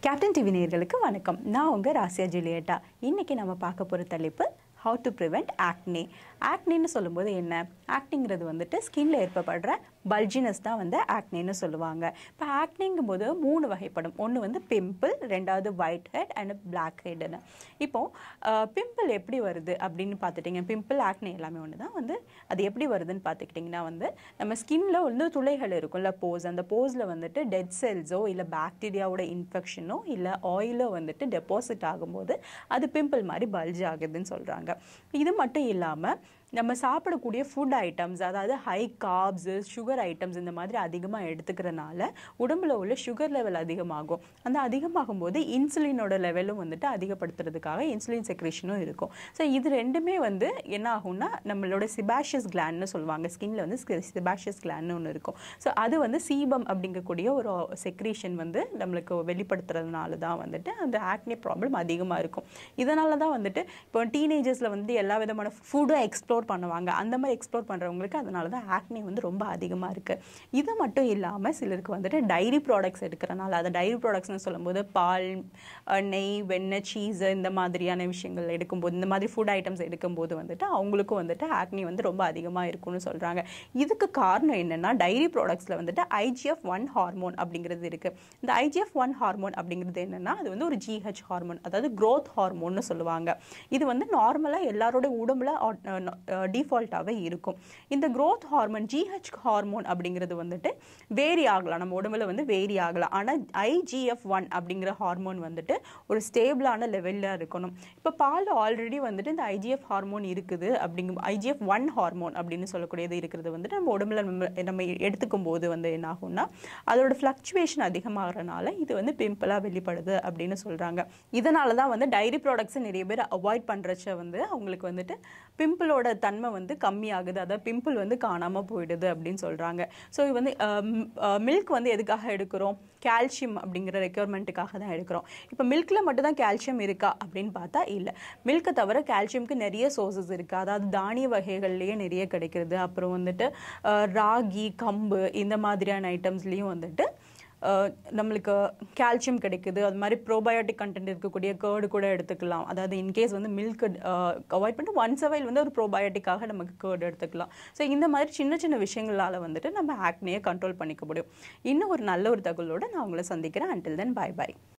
Captain TV நேயர்களுக்கு வணக்கம். நான் உங்க ராசியா ஜூலியட்டா. இன்னைக்கு நம்ம பார்க்க போற தலைப்பு how to prevent acne. ஆக்னின்னு சொல்லும்போது என்ன? ஆக்னிங்கிறது வந்துட்டு ஸ்கின்ல ஏற்படுற பல்ஜினஸ் தான் வந்து ஆக்னின்னு சொல்லுவாங்க. இப்போ ஆக்னிங்கும் போது 3 வகைப்படும். ஒன்று வந்து பிம்பிள், ரெண்டாவது ஒயிட் ஹெட் அண்ட் பிளாக் ஹெட்னு. இப்போது பிம்பிள் எப்படி வருது அப்படின்னு பார்த்துட்டிங்க, பிம்பிள் ஆக்னி எல்லாமே ஒன்று தான். வந்து அது எப்படி வருதுன்னு பார்த்துக்கிட்டிங்கன்னா வந்து நம்ம ஸ்கின்ல வந்து துளைகள் இருக்கும்ல, போஸ், அந்த போஸில் வந்துட்டு டெட் செல்ஸோ இல்லை பாக்டீரியாவோட இன்ஃபெக்ஷனோ இல்லை ஆயிலோ வந்துட்டு டெபாசிட் ஆகும்போது அது பிம்பிள் மாதிரி பல்ஜ் ஆகுதுன்னு சொல்கிறாங்க. இது மட்டும் இல்லாமல் நம்ம சாப்பிடக்கூடிய ஃபுட் ஐட்டம்ஸ், அதாவது ஹை கார்ப்ஸு, சுகர் ஐட்டம்ஸ் இந்த மாதிரி அதிகமாக எடுத்துக்கிறனால உடம்புல உள்ள சுகர் லெவல் அதிகமாகும். அந்த அதிகமாகும் போது இன்சுலினோட லெவலும் வந்துட்டு அதிகப்படுத்துறதுக்காக இன்சுலின் செக்ரேஷனும் இருக்கும். ஸோ இது ரெண்டுமே வந்து என்ன ஆகும்னா நம்மளோட சிபாஷியஸ் கிளாண்ட்னு சொல்லுவாங்க. ஸ்கின்ல வந்து சிபாஷியஸ் கிளாண்ட்னு ஒன்று இருக்கும். ஸோ அது வந்து சீபம் அப்படிங்கக்கூடிய ஒரு செக்ரேஷன் வந்து நம்மளுக்கு வெளிப்படுத்துறதுனால தான் வந்துட்டு அந்த ஆக்னி ப்ராப்ளம் அதிகமாக இருக்கும். இதனால தான் வந்துட்டு இப்போ டீனேஜர்ஸில் வந்து எல்லா விதமான ஃபுட்டும் எக்ஸ்ப்ளோர் பண்ணுவாங்க. அந்த மாதிரி எக்ஸ்ப்ளோர் பண்ணுறவங்களுக்கு அதனால தான் ஆக்னி வந்து ரொம்ப அதிகமாக இருக்குது. இது மட்டும் இல்லாமல் சிலருக்கு வந்துட்டு டைரி ப்ராடக்ட்ஸ் எடுக்கிறனால, அதை டைரி ப்ராடக்ட்ஸ்னு சொல்லும்போது பால், நெய், வெண்ணெய், சீஸ் இந்த மாதிரியான விஷயங்கள் எடுக்கும்போது, இந்த மாதிரி ஃபுட் ஐட்டம்ஸ் எடுக்கும்போது வந்துட்டு அவங்களுக்கும் வந்துட்டு ஆக்னி வந்து ரொம்ப அதிகமாக இருக்கும்னு சொல்கிறாங்க. இதுக்கு காரணம் என்னென்னா டைரி ப்ராடக்ட்ஸில் வந்துட்டு IGF-1 ஹார்மோன் அப்படிங்கிறது இருக்குது. இந்த IGF-1 ஹார்மோன் அப்படிங்கிறது என்னென்னா அது வந்து ஒரு GH ஹார்மோன், அதாவது க்ரோத் ஹார்மோன்னு சொல்லுவாங்க. இது வந்து நார்மலாக எல்லாரோட உடம்புல டிஃபால்ட்டாகவே இருக்கும். இந்த க்ரோத் ஹார்மோன் GH ஹார்மோன் அப்படிங்கிறது வந்துட்டு வேரி ஆகலாம், நம்ம உடம்புல வந்து வேரி ஆகலாம். ஆனால் IGF-1 அப்படிங்கிற ஹார்மோன் வந்துட்டு ஒரு ஸ்டேபிளான லெவலில் இருக்கணும். இப்போ பால் ஆல்ரெடி வந்துட்டு இந்த IGF ஹார்மோன் இருக்குது, அப்படிங்கும் IGF-1 ஹார்மோன் அப்படின்னு சொல்லக்கூடியது இருக்கிறது வந்துட்டு நம்ம உடம்புல நம்ம எடுத்துக்கும் போது வந்து என்ன ஆகும்னா அதோட ஃப்ளக்சுவேஷன் அதிகமாகறனால இது வந்து பிம்பிளாக வெளிப்படுது அப்படின்னு சொல்கிறாங்க. இதனால தான் வந்து டைரி ப்ராடக்ட்ஸை நிறைய பேர் அவாய்ட் பண்ணுறச்ச வந்து அவங்களுக்கு வந்துட்டு பிம்பிளோட தன்மை வந்து கம்மியாகுது, அதாவது பிம்பிள் வந்து காணாமல் போயிடுது அப்படின்னு சொல்கிறாங்க. ஸோ இது வந்து மில்க் வந்து எதுக்காக எடுக்கிறோம்? கால்சியம் அப்படிங்கிற ரெக்யர்மெண்ட்டுக்காக தான் எடுக்கிறோம். இப்போ மில்கில் மட்டும் தான் கால்சியம் இருக்கா அப்படின்னு பார்த்தா இல்லை. மில்கை தவிர கால்சியம்க்கு நிறைய சோர்சஸ் இருக்குது. அதாவது தானிய வகைகள்லேயே நிறைய கிடைக்கிறது. அப்புறம் வந்துட்டு ராகி, கம்பு இந்த மாதிரியான ஐட்டம்ஸ்லேயும் வந்துட்டு நம்மளுக்கு கால்சியம் கிடைக்குது. அது மாதிரி ப்ரோபயோட்டிக் கண்டென்ட் இருக்கக்கூடிய கேர்டு கூட எடுத்துக்கலாம். அதாவது இன்கேஸ் வந்து மில்க் அவாய்ட் பண்ணிட்டு ஒன்ஸ் அ வைல் வந்து ஒரு ப்ரோபயோட்டிக்காக நமக்கு கேர்டு எடுத்துக்கலாம். ஸோ இந்த மாதிரி சின்ன சின்ன விஷயங்களால் வந்துட்டு நம்ம ஆக்னியை கண்ட்ரோல் பண்ணிக்க முடியும். இன்னும் ஒரு நல்ல ஒரு தகவலோடு நான் உங்களை சந்திக்கிறேன். Until then, bye by.